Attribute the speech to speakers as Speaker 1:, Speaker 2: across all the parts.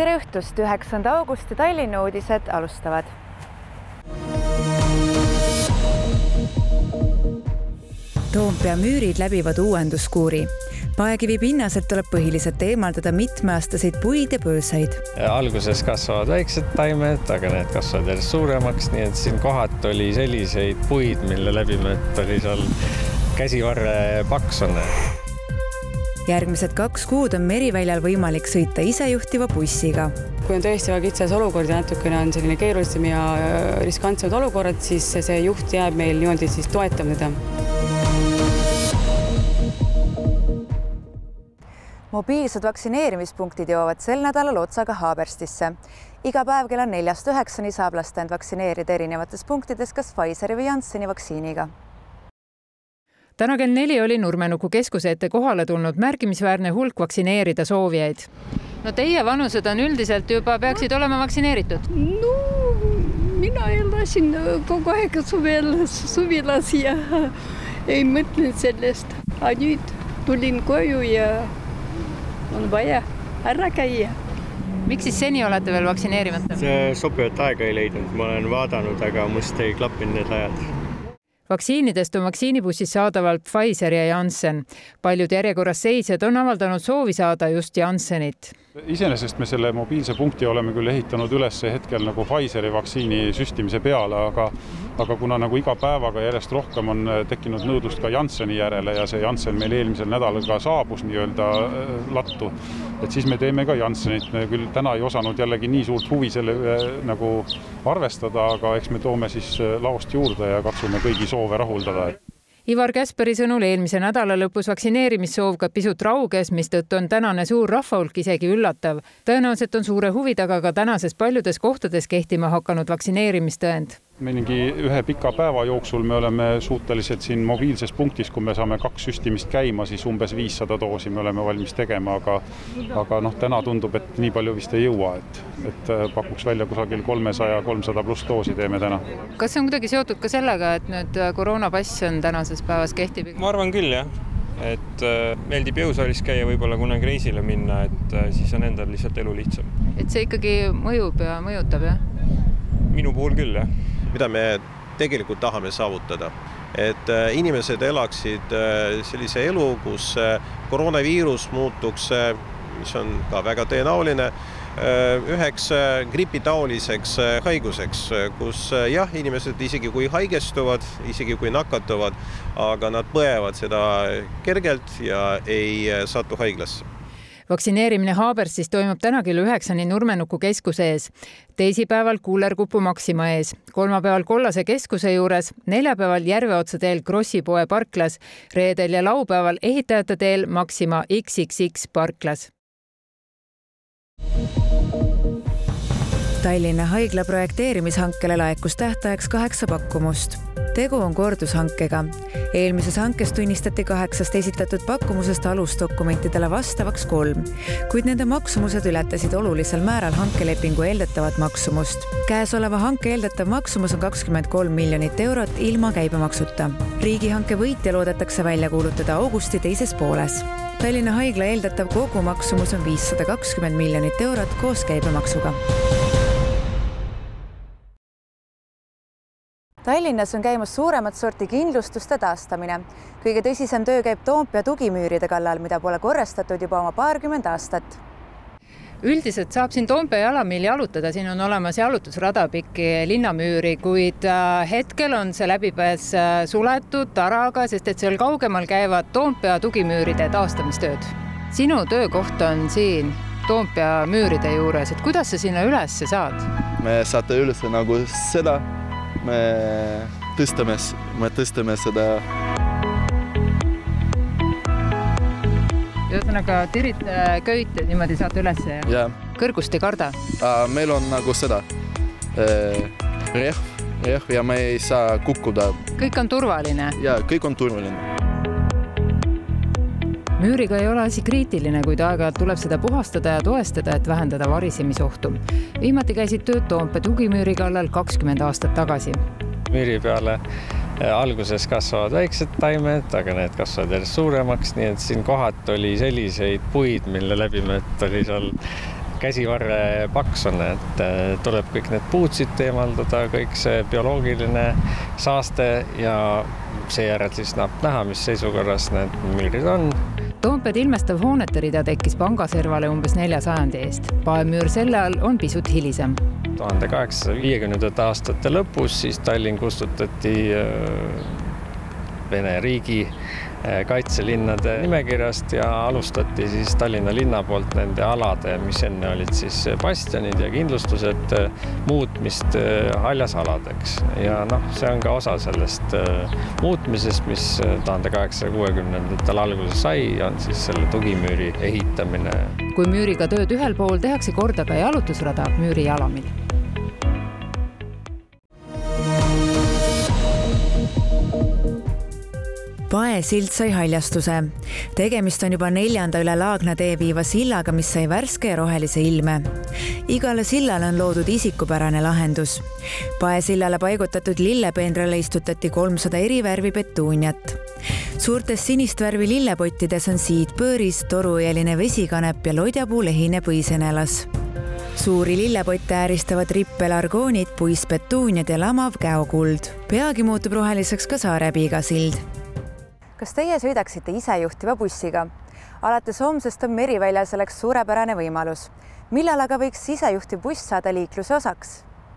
Speaker 1: Tere õhtust, 9. augusti Tallinna uudised alustavad. Toompea müürid läbivad uuenduskuuri. Paekivi pinnaselt tuleb põhiliselt eemaldada mitmeaastaseid puid ja pöösaid.
Speaker 2: Alguses kasvavad väiksed taimed, aga need kasvavad järjest suuremaks, nii et siin kohat oli selliseid puid, mille läbimõõt oli seal käsivarre paksune. Järgmised 2 kuud on Meriväljal võimalik sõita isejuhtiva bussiga.
Speaker 3: Kui on tõesti väga kitsas olukord ja natukene on selline keerulisem ja riskantsemad olukorrad, siis see juht jääb meil niimoodi siis toetama teda.
Speaker 1: Mobiilsed vaktsineerimispunktid jõuavad sel nädalal otsaga Haaberstisse. Iga päev kella 4-9 saab lasta end vaktsineerida erinevates punktides kas Pfizeri või Jansseni vaktsiiniga.
Speaker 4: Täna kell 4 oli Nurmenuku keskuse ette kohale tulnud märkimisväärne hulk vaktsineerida soovijaid. No teie vanused on üldiselt juba peaksid olema vaktsineeritud?
Speaker 5: No, mina elasin kogu aeg suvilas ja ei mõtlen sellest. A nüüd tulin koju ja on vaja ära käia.
Speaker 4: Miks siis seni olete veel vaktsineerimata?
Speaker 6: See sobivat aega ei leidnud. Ma olen vaadanud, aga must ei klappinud need ajad.
Speaker 4: Vaktsiinidest on vaktsiinibussis saadavalt Pfizer ja Janssen. Paljud järjekorras seisjad on avaldanud soovi saada just Janssenit.
Speaker 7: Iseenesest me selle mobiilse punkti oleme küll ehitanud üles hetkel nagu Pfizeri vaktsiini süstimise peale, aga kuna nagu iga päevaga järjest rohkem on tekkinud nõudlust ka Jansseni järele ja see Janssen meil eelmisel nädalal ka saabus nii-öelda lattu, et siis me teeme ka Janssenit. Me küll täna ei osanud jällegi nii suurt huvi selle nagu arvestada, aga eks me toome siis laost juurde ja katsume kõigi soove rahuldada.
Speaker 4: Ivar Käsperi sõnul eelmise nädala lõpus vaktsineerimissoov ka pisut rauges, mistõttu on tänane suur rahvahulk isegi üllatav. Tõenäoliselt on suure huvi taga ka tänases paljudes kohtades kehtima hakanud vaktsineerimistõend. Mõningi ühe pika päeva jooksul me oleme suutelised siin mobiilses punktis, kui me saame 2 süstimist käima, siis umbes 500 doosi me oleme valmis tegema, aga täna tundub, et nii palju vist ei jõua, et pakuks välja kusagil 300 pluss doosi teeme täna. Kas see on kuidagi seotud ka sellega, et nüüd koroonapass on tänases päevas kehtib?
Speaker 6: Ma arvan küll, jah. Et meeldib jõusaalis käia, võib-olla kunagi reisile minna, et siis on endal lihtsalt elu lihtsam.
Speaker 4: Et see ikkagi mõjub ja mõjutab, jah?
Speaker 6: Minu puhul küll, jah.
Speaker 8: Mida me tegelikult tahame saavutada, et inimesed elaksid sellise elu, kus koroonaviirus muutuks, mis on ka väga tõenäoline, üheks gripitaoliseks haiguseks, kus jah, inimesed isegi kui haigestuvad, isegi kui nakatuvad, aga nad põevad seda kergelt ja ei satu haiglasse.
Speaker 4: Vaktsineerimine Haaberstis toimub täna kell 9 Nurmenuku keskuse ees, teisipäeval Kullerkupu Maxima ees, kolmapäeval Kollase keskuse juures, neljapäeval Järveotsa teel Krossi poe parklas, reedel ja laupäeval Ehitajate teel Maxima XXX parklas.
Speaker 1: Tallinna haigla projekteerimishankele laekus tähtajaks 8 pakkumust. Tegu on kordushankega. Eelmises hankes tunnistati 8 esitatud pakkumusest alusdokumentidele vastavaks 3, kuid nende maksumused ületasid olulisel määral hankelepingu eeldatavat maksumust. Käesoleva hanke eeldatav maksumus on 23 miljonit eurot ilma käibemaksuta. Riigihanke võitja loodetakse välja kuulutada augusti teises pooles. Tallinna haigla eeldatav kogu maksumus on 520 miljonit eurot koos käibemaksuga. Tallinnas on käimas suuremat sorti kindlustuste taastamine. Kõige tõsisem töö käib Toompea tugimüüride kallal, mida pole korrastatud juba oma 20 aastat.
Speaker 4: Üldiselt saab siin Toompea jalamiil jalutada, siin on olemas jalutusrada pikki linnamüüri, kuid hetkel on see läbipääs suletud taraga, sest et seal kaugemal käivad Toompea tugimüüride taastamistööd. Sinu töökoht on siin Toompea müüride juures, et kuidas sa sinna üles saad?
Speaker 9: Me saate üles nagu seda. Me tõstame seda.
Speaker 4: Ühesõnaga tirid köite, niimoodi saate üles ja kõrgust ei karda?
Speaker 9: Meil on nagu seda rehv ja me ei saa kukkuda.
Speaker 4: Kõik on turvaline?
Speaker 9: Ja, kõik on turvaline.
Speaker 4: Müüriga ei ole asi kriitiline, kuid aeg-ajalt tuleb seda puhastada ja toestada, et vähendada varisemisohtu. Viimati käisid tööd Toompea tugimüüri kallal 20 aastat tagasi.
Speaker 2: Müüri peale alguses kasvavad väiksed taimed, aga need kasvavad järjest suuremaks, nii et siin kohat oli selliseid puid, mille läbimõõt oli seal käsivarre paks on, et tuleb kõik need puutsid eemaldada, kõik see bioloogiline saaste ja seejärel siis annab näha, mis seisukorras need müürid on.
Speaker 4: Toompead ilmestav hoonete rida tekkis pangaservale umbes 400 eest. Paemüür selle all on pisut hilisem.
Speaker 2: 1850. aastate lõpus siis Tallinn kustutati Vene riigi kaitselinnade nimekirjast ja alustati siis Tallinna linna poolt nende alade, mis enne olid siis bastionid ja kindlustused muutmist haljasaladeks. Ja see on ka osa sellest muutmisest, mis 1860. alguses sai, on siis selle tugimüüri ehitamine.
Speaker 4: Kui müüriga tööd ühel pool tehakse korda ka jalutusrada müüri jalamil.
Speaker 1: Pae sild sai haljastuse. Tegemist on juba 4. üle Laagna tee viiva sillaga, mis sai värske ja rohelise ilme. Igale sillale on loodud isikupärane lahendus. Pae sillale paigutatud lillepeenrale istutati 300 eri värvi petuuniat. Suurtes sinist värvi lillepottides on siidpööris, torueeline vesikanep ja lodjapuu lehine põisenelas. Suuri lillepotte ääristavad rippelargoonid, puispetuuniad ja lamav käokuld. Peagi muutub roheliseks ka Saarepiiga sild. Kas teie sõidaksite isejuhtiva bussiga? Alates homsest on Meriväljal selleks suurepärane võimalus. Millal aga võiks isejuhtiv buss saada liikluse osaks?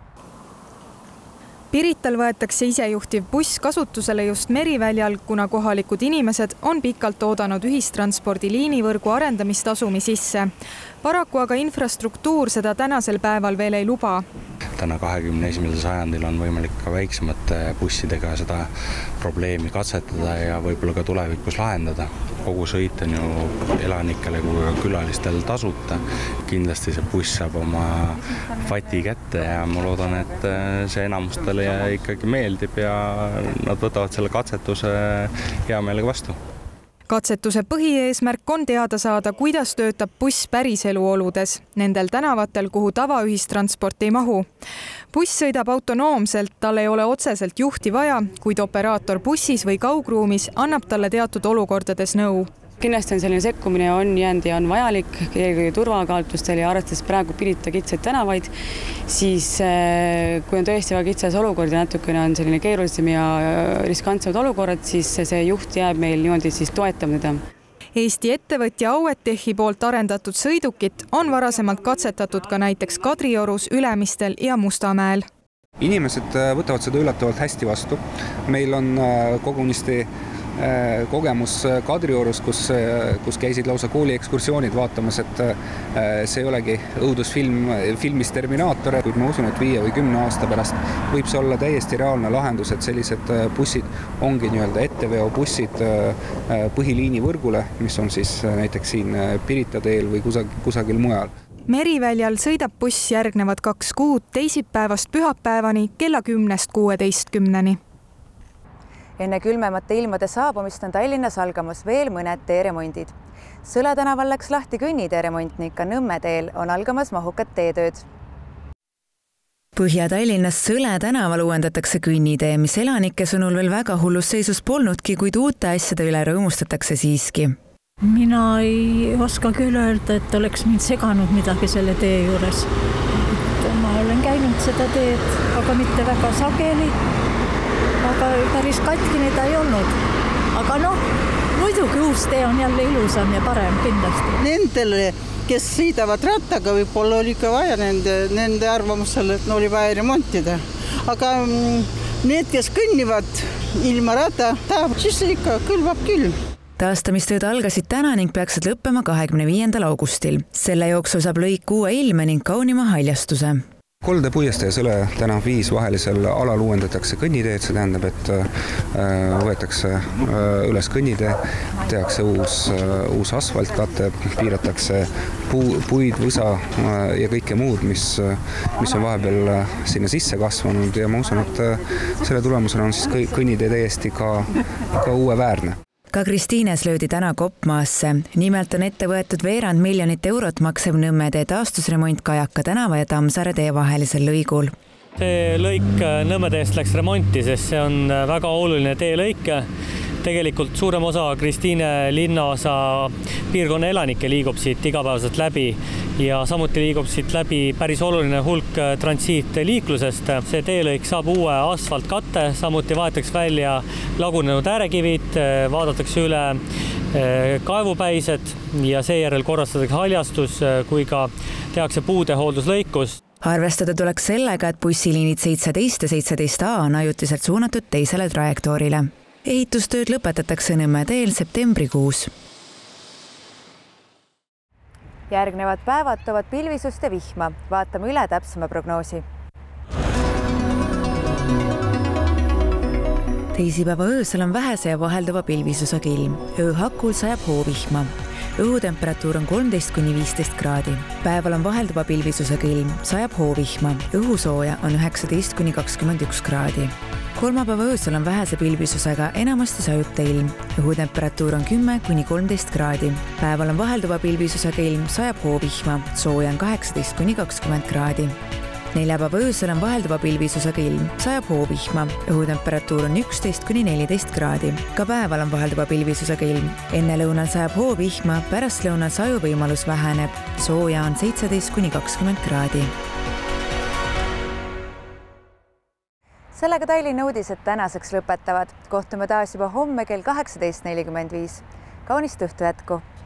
Speaker 10: Pirital võetakse isejuhtiv buss kasutusele just Meriväljal, kuna kohalikud inimesed on pikalt oodanud ühistranspordi liinivõrgu arendamistasumi sisse. Paraku aga infrastruktuur seda tänasel päeval veel ei luba.
Speaker 11: Täna 21. sajandil on võimalik ka väiksemate bussidega seda probleemi katsetada ja võib-olla ka tulevikus lahendada. Kogu sõit on ju elanikele kui ka külalistel tasuta. Kindlasti see buss saab oma fati kätte ja ma loodan, et see enamustele ikkagi meeldib ja nad võtavad selle katsetuse hea meelega vastu.
Speaker 10: Katsetuse põhieesmärk on teada saada, kuidas töötab buss päriselu oludes, nendel tänavatel, kuhu tavaühistransport ei mahu. Buss sõidab autonoomselt, tal ei ole otseselt juhti vaja, kuid operaator bussis või kaugruumis annab talle teatud olukordades nõu.
Speaker 3: Kindlasti on selline sekkumine on jäänud ja on vajalik, eelkõige turvakaalutlustel ja arvestades praegu Pirita kitsaid tänavaid, siis kui on tõesti väga kitsas olukord ja natukene on selline keerulisem ja riskantsemad olukorrad, siis see juht jääb meil niimoodi siis toetama teda.
Speaker 10: Eesti ettevõtja Auetechi poolt arendatud sõidukit on varasemalt katsetatud ka näiteks Kadriorus, Ülemistel ja Mustamäel.
Speaker 12: Inimesed võtavad seda üllatavalt hästi vastu. Meil on kogunisti kogemus Kadriorus, kus käisid lausa kooliekskursioonid vaatamas, et see ei olegi õudusfilmis Terminaator, kuid ma usun, et 5 või 10 aasta pärast võib see olla täiesti reaalne lahendus, et sellised bussid ongi nii-öelda etteveobussid põhiliinivõrgule, mis on siis näiteks siin Pirita teel või kusagil mujal.
Speaker 10: Meriväljal sõidab buss järgnevad 2 kuud teisipäevast pühapäevani kella 10–16.
Speaker 1: Enne külmemate ilmade saabumist on Tallinnas algamas veel mõned teeremondid. Sõle tänaval läks lahti kõnnitee remont ning ka Nõmme teel on algamas mahukad teetööd. Põhja-Tallinnas Sõle tänaval uuendatakse kõnnitee, mis elanike sõnul veel väga hullus seisus polnudki, kuid uute asjade üle rõõmustatakse siiski.
Speaker 13: Mina ei oska küll öelda, et oleks mind seganud midagi selle tee juures. Ma olen käinud seda teed, aga mitte väga sageli. Aga päris katkine ta ei olnud. Aga muidugi uus tee on jälle ilusam ja parem kindlasti.
Speaker 14: Nendele, kes sõidavad rattaga, võib-olla oli ka vaja nende arvamusel, et oli vaja remontida. Aga need, kes kõnnivad ilma rata, siis ikka külvab küll.
Speaker 1: Taastamistööd algasid täna ning peaksid lõppema 25. augustil. Selle jooksul saab lõik uue ilme ning kaunima haljastuse.
Speaker 12: Kolde puiestee Sõle tänav 5 vahelisel alal uuendatakse kõnniteed, see tähendab, et võetakse üles kõnnitee, tehakse uus asfaltkate, piiratakse puid, võsa ja kõike muud, mis on vahepeal sinna sisse kasvanud ja ma usun, et selle tulemusena on siis kõnnitee täiesti ka uueväärne.
Speaker 1: Ka Kristiines löödi täna koppmaasse. Nimelt on ette võetud €1,000 miljonit maksev Nõmme tee taastusremont Kajaka tänava ja Tammsaare tee vahelisel lõigul.
Speaker 15: See lõik Nõmme teest läks remonti, sest see on väga oluline teelõik. tegelikult suurem osa Kristiine linnaosa piirkonna elanikke liigub siit igapäevaselt läbi ja samuti liigub siit läbi päris oluline hulk transiitliiklusest. See teelõik saab uue asfaltkatte, samuti vaetakse välja lagunenud äärekivid, vaadatakse üle kaevupäised ja seejärel korrastatakse haljastus, kui ka tehakse puude hoolduslõikus.
Speaker 1: Arvestada tuleks sellega, et bussiliinid 17 ja 17A on ajutiselt suunatud teisele trajektoorile. Ehitustööd lõpetatakse Nõmme teel septembrikuus. Järgnevad päevad toovad pilvisust ja vihma. Vaatame üle täpsema prognoosi. Teisipäeva öösel on vähese ja vahelduva pilvisusega ilm. Ööhakul sajab hoovihma. Õhutemperatuur on 13–15 kraadi. Päeval on vahelduva pilvisusega ilm, sajab hoovihma. Õhusooja on 19–21 kraadi. Kolmapäeva öösel on vähese pilvisusega enamasti sajuta ilm. Õhutemperatuur on 10–13 kraadi. Päeval on vahelduva pilvisusega ilm, sajab hoovihma. Sooja on 18–20 kraadi. Neljapäeva öösel on vahelduva pilvisusega ilm, sajab hoovihma. Õhutemperatuur on 11–14 kraadi. Ka päeval on vahelduva pilvisusega ilm. Enne lõunal sajab hoovihma, pärast lõunal sajuvõimalus väheneb. Sooja on 17–20 kraadi. Sellega Tallinna uudised tänaseks lõpetavad. Kohtume taas juba homme kell 18.45. Kaunist õhtu jätku!